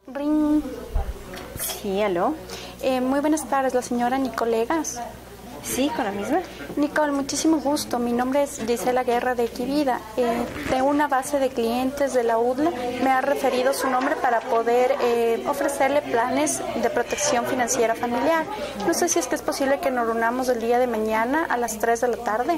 Ring. Sí, aló. Muy buenas tardes, la señora Nicolegas. Sí, con la misma. Nicole, muchísimo gusto. Mi nombre es Gisela Guerra de Equivida. De una base de clientes de la UDLA me ha referido su nombre para poder ofrecerle planes de protección financiera familiar. No sé si es que es posible que nos reunamos el día de mañana a las 3 de la tarde.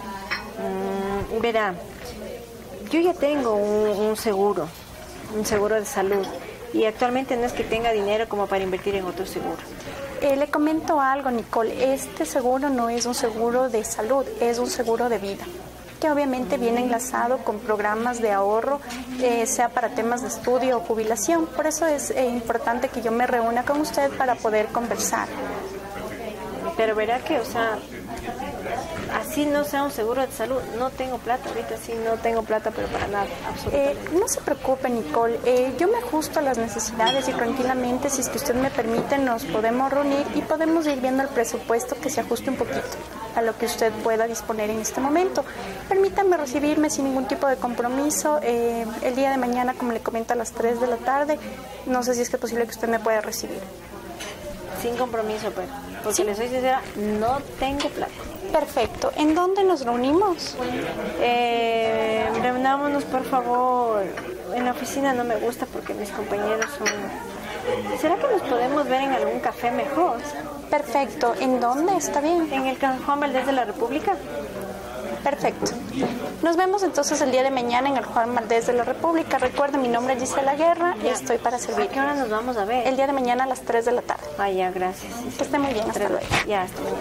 Verá, yo ya tengo un seguro de salud, y actualmente no es que tenga dinero como para invertir en otro seguro. Le comento algo, Nicole. Este seguro no es un seguro de salud, es un seguro de vida, que obviamente viene enlazado con programas de ahorro, sea para temas de estudio o jubilación. Por eso es importante que yo me reúna con usted para poder conversar. Pero verá que, así no sea un seguro de salud, no tengo plata ahorita, sí, no tengo plata, pero para nada, absolutamente. No se preocupe, Nicole, yo me ajusto a las necesidades y tranquilamente, si es que usted me permite, nos podemos reunir y podemos ir viendo el presupuesto que se ajuste un poquito a lo que usted pueda disponer en este momento. Permítame recibirme sin ningún tipo de compromiso el día de mañana, como le comento, a las 3 de la tarde. No sé si es que es posible que usted me pueda recibir. Sin compromiso, pero, porque ¿Sí? le soy sincera, no tengo plata. Perfecto. ¿En dónde nos reunimos? Reunámonos, por favor. En la oficina no me gusta porque mis compañeros son... ¿Será que nos podemos ver en algún café mejor? Perfecto. ¿En dónde? ¿Está bien? ¿En el Juan Valdez de la República? Perfecto. Nos vemos entonces el día de mañana en el Juan Valdez de la República. Recuerden, mi nombre es Gisela Guerra y estoy para servir. ¿A qué hora nos vamos a ver? El día de mañana a las 3 de la tarde. Ah, ya, gracias. Que esté muy bien. Hasta luego. Ya, hasta mañana.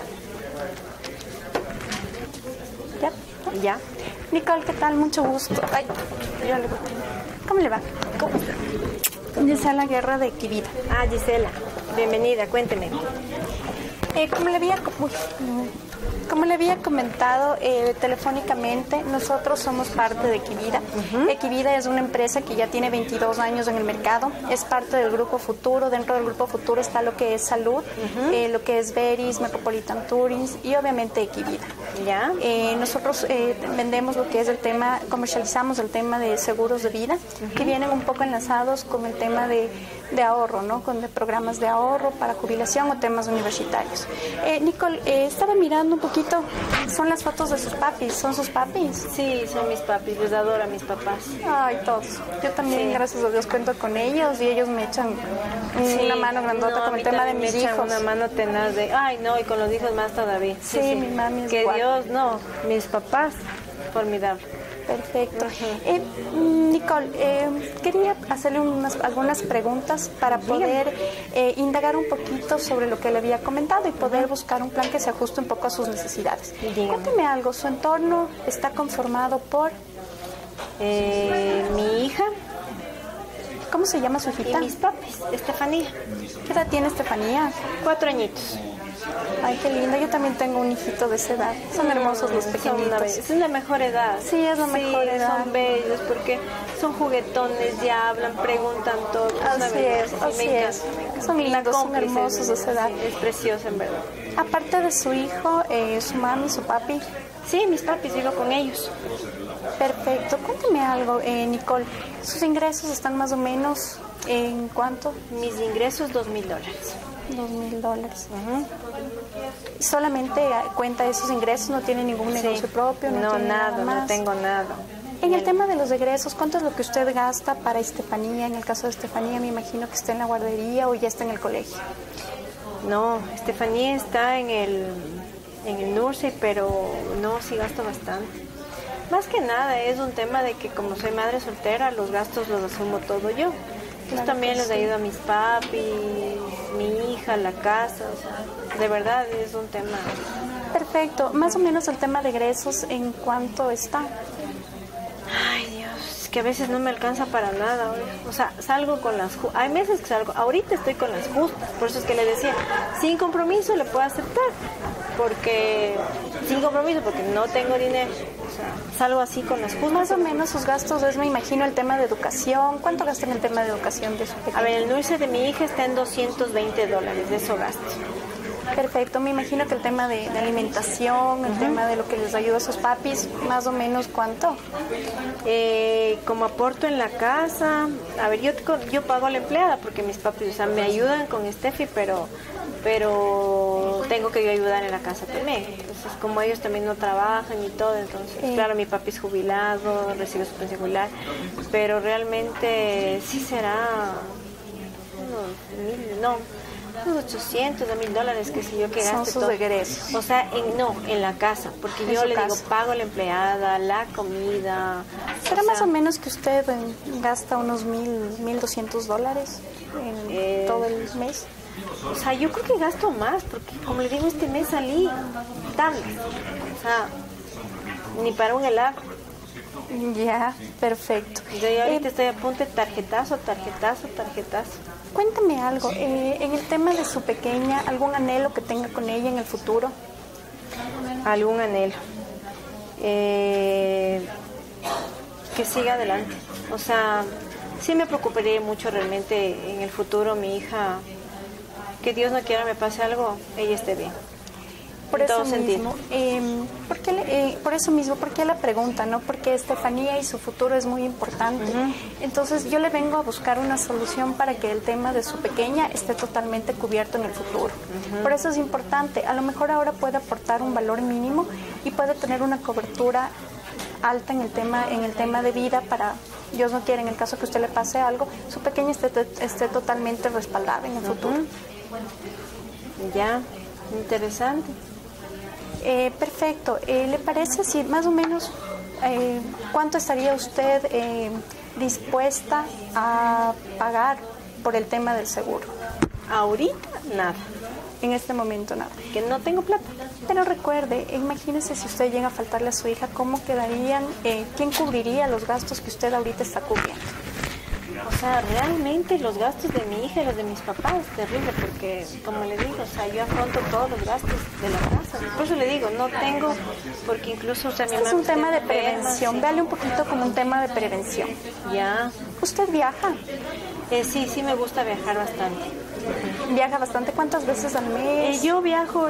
¿Ya? ¿Ya? Nicole, ¿qué tal? Mucho gusto. Ay, yo le... ¿Cómo le va? ¿Cómo está? Gisela Guerra de Equivida. Ah, Gisela, bienvenida, cuénteme. Como le había comentado telefónicamente, nosotros somos parte de Equivida. Equivida es una empresa que ya tiene 22 años en el mercado, es parte del Grupo Futuro. Dentro del Grupo Futuro está lo que es Salud, lo que es Veris, Metropolitan Tourings y obviamente Equivida. ¿Ya? Nosotros vendemos lo que es el tema, comercializamos el tema de seguros de vida, que vienen un poco enlazados con el tema de ahorro, ¿no? Con programas de ahorro para jubilación o temas universitarios. Nicole, estaba mirando un poquito, son las fotos de sus papis, ¿son sus papis? Sí, son mis papis, les adoro a mis papás. Ay, todos. Yo también, sí, gracias a Dios, cuento con ellos y ellos me echan una mano grandota con el tema de mis hijos. Una mano tenaz de, ay, no, y con los hijos más todavía. Sí, mi mami es que igual. Dios, no, mis papás, formidable. Perfecto. Nicole, quería hacerle algunas preguntas para poder indagar un poquito sobre lo que le había comentado y poder buscar un plan que se ajuste un poco a sus necesidades. Cuénteme algo, ¿su entorno está conformado por? Mi hija. ¿Cómo se llama su hijita? Y mis papis, Estefanía. ¿Qué edad tiene Estefanía? 4 añitos. Ay, qué linda. Yo también tengo un hijito de esa edad. Son hermosos los pequeñitos. Es la mejor edad. Sí, es la mejor edad. Son bellos porque son juguetones, ya hablan, preguntan todo. Así es. Son lindos, son hermosos de esa edad. Sí, es precioso, en verdad. Aparte de su hijo, su mami, su papi. Sí, mis papis, vivo con ellos. Perfecto. Cuénteme algo, Nicole. ¿Sus ingresos están más o menos en cuánto? Mis ingresos, $2,000. $2,000. ¿Solamente cuenta esos ingresos? ¿No tiene ningún negocio propio? No, nada, más. no tengo nada. En el tema de los egresos, ¿cuánto es lo que usted gasta para Estefanía? En el caso de Estefanía, me imagino que está en la guardería o ya está en el colegio. No, Estefanía está en el nursery, pero no, sí gasto bastante. Más que nada es un tema de que como soy madre soltera, los gastos los asumo todo yo. Entonces también les ayudo a mis papis, mi hija, la casa, de verdad es un tema. Perfecto. Más o menos el tema de egresos, ¿en cuánto está? Ay, Dios, es que a veces no me alcanza para nada. Salgo con las... Hay meses que salgo, ahorita estoy con las justas, por eso es que le decía, sin compromiso le puedo aceptar, porque sin compromiso, porque no tengo dinero. Salgo así con las justas. Más o menos sus gastos es, me imagino, el tema de educación. ¿Cuánto gasta en el tema de educación de su pequeña? A ver, el nurse de mi hija está en $220, de eso gasto. Perfecto, me imagino que el tema de alimentación, el tema de lo que les ayuda a sus papis, más o menos ¿cuánto? Como aporto en la casa, a ver, yo pago a la empleada porque mis papis, o sea, me ayudan con Steffi, pero tengo que yo ayudar en la casa también. Entonces, como ellos también no trabajan y todo, entonces, claro, mi papi es jubilado, recibe su pensión jubilar, pero realmente sí será unos 800 a $1,000 que si yo que gaste. Son sus egresos. O sea, en la casa, porque yo le digo, pago a la empleada, la comida. ¿Será más o menos que usted gasta unos $1,200 en todo el mes? O sea, yo creo que gasto más, porque como le digo, este mes salí tablas. O sea, ni para un helado. Ya, perfecto. Yo ya ahorita estoy a punto de tarjetazo. Cuéntame algo, en el tema de su pequeña, ¿algún anhelo que tenga con ella en el futuro? Algún anhelo. Que siga adelante. O sea, sí me preocuparía mucho realmente en el futuro mi hija, que Dios no quiera me pase algo, ella esté bien. Por eso mismo, ¿por qué la pregunta, no? Porque Estefanía y su futuro es muy importante. Entonces yo le vengo a buscar una solución para que el tema de su pequeña esté totalmente cubierto en el futuro. Por eso es importante. A lo mejor ahora puede aportar un valor mínimo y puede tener una cobertura alta en el tema de vida para, Dios no quiera, en el caso que a usted le pase algo, su pequeña esté totalmente respaldada en el futuro. Ya, interesante. Perfecto. ¿Le parece si más o menos cuánto estaría usted dispuesta a pagar por el tema del seguro? Ahorita, nada. En este momento, nada. Que no tengo plata. Pero recuerde, imagínese si usted llega a faltarle a su hija, ¿cómo quedarían? ¿Quién cubriría los gastos que usted ahorita está cubriendo? O sea, realmente los gastos de mi hija y los de mis papás es terrible porque, como le digo, o sea, yo afronto todos los gastos de la casa. Por eso le digo, no tengo, porque incluso, o sea, mi mamá es un tema de prevención, véale un poquito como un tema de prevención. Ya. ¿Usted viaja? Sí me gusta viajar bastante. ¿Viaja bastante? ¿Cuántas veces al mes? Yo viajo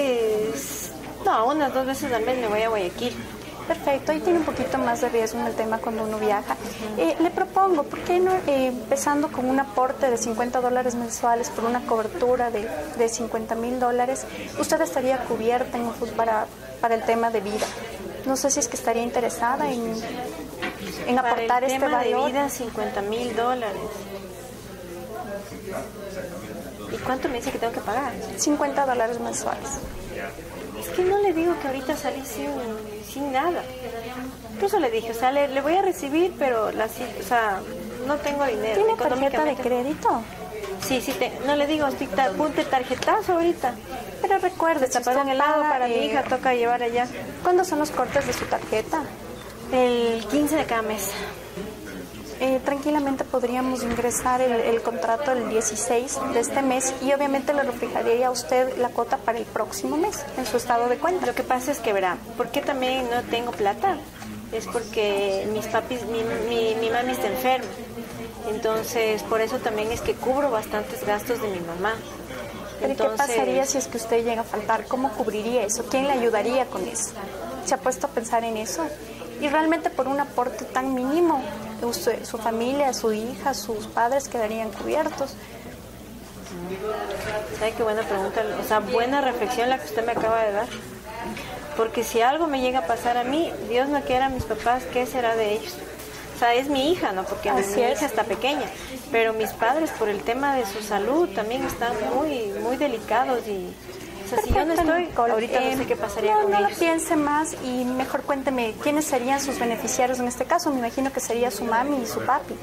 unas 2 veces al mes me voy a Guayaquil. Perfecto, ahí tiene un poquito más de riesgo en el tema cuando uno viaja. Le propongo, ¿por qué no empezando con un aporte de $50 mensuales por una cobertura de $50,000, usted estaría cubierta para el tema de vida? No sé si es que estaría interesada en aportar este valor. Para el tema de vida, $50,000. ¿Y cuánto me dice que tengo que pagar? $50 mensuales. Es que no le digo que ahorita salí sin nada. Por eso le dije, o sea, le voy a recibir, pero no tengo dinero. ¿Tiene tarjeta de crédito? Sí, no le digo, estoy apunte tarjetazo ahorita. Pero recuerde, si para un helado para mi hija toca llevar allá. ¿Cuándo son los cortes de su tarjeta? El 15 de cada mes. Tranquilamente podríamos ingresar el contrato el 16 de este mes y obviamente le reflejaría a usted la cuota para el próximo mes en su estado de cuenta. Lo que pasa es que, verá, ¿por qué también no tengo plata? Es porque mis papis, mi mami está enferma. Entonces, por eso también es que cubro bastantes gastos de mi mamá. ¿Pero qué pasaría si es que usted llega a faltar? ¿Cómo cubriría eso? ¿Quién le ayudaría con eso? ¿Se ha puesto a pensar en eso? Y realmente por un aporte tan mínimo, su familia, su hija, sus padres quedarían cubiertos. ¿Sabe qué buena pregunta? O sea, buena reflexión la que usted me acaba de dar. Porque si algo me llega a pasar a mí, Dios no quiera, mis papás, ¿qué será de ellos? O sea, es mi hija, ¿no? Porque mi hija está pequeña. Pero mis padres, por el tema de su salud, también están muy, muy delicados y... O sea, si yo no estoy, ahorita no sé qué pasaría con ellos. No lo piense más y mejor cuénteme quiénes serían sus beneficiarios en este caso. Me imagino que sería su mami y su papi.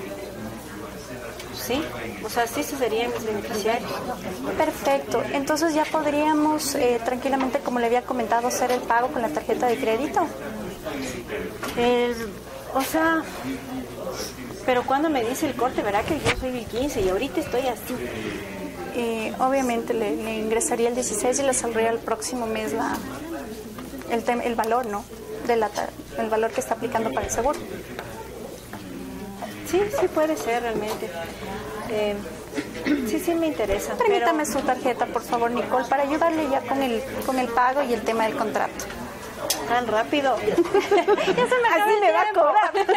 Sí, o sea, sí serían mis beneficiarios. Perfecto, entonces ya podríamos tranquilamente, como le había comentado, hacer el pago con la tarjeta de crédito. O sea, pero cuando me dice el corte, verá que yo soy el 15 y ahorita estoy así. Obviamente le ingresaría el 16 y le saldría el próximo mes el valor, ¿no? El valor que está aplicando para el seguro. Sí puede ser realmente. Sí me interesa. Permítame su tarjeta, por favor, Nicole, para ayudarle ya con el pago y el tema del contrato. Tan rápido. Ya se me acaba el tiempo.